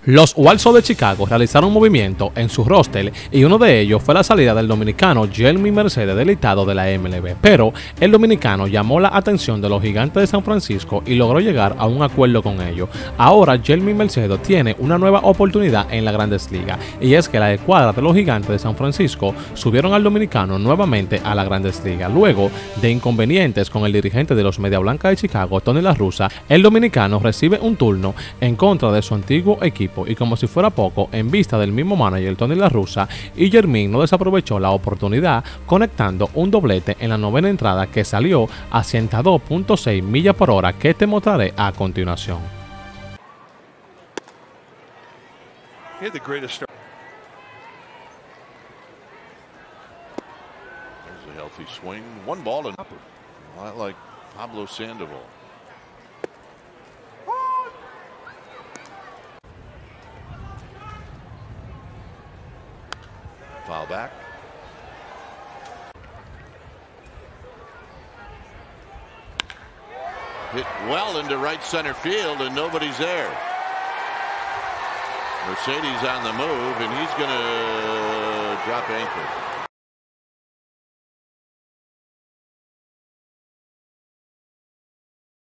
Los White Sox de Chicago realizaron un movimiento en su roster y uno de ellos fue la salida del dominicano Yermín Mercedes del listado de la MLB, pero el dominicano llamó la atención de los Gigantes de San Francisco y logró llegar a un acuerdo con ellos. Ahora Yermín Mercedes tiene una nueva oportunidad en las Grandes Ligas, y es que la escuadra de los Gigantes de San Francisco subieron al dominicano nuevamente a las Grandes Ligas. Luego de inconvenientes con el dirigente de los Media Blanca de Chicago, Tony La Russa, el dominicano recibe un turno en contra de su antiguo equipo, y como si fuera poco, en vista del mismo manager Tony La Russa, y Yermín no desaprovechó la oportunidad conectando un doblete en la novena entrada que salió a 102.6 millas por hora, que te mostraré a continuación. There's a healthy swing. One ball and a lot like Pablo Sandoval. Foul back. Hit well into right center field, and nobody's there. Mercedes on the move, and he's going to drop anchor.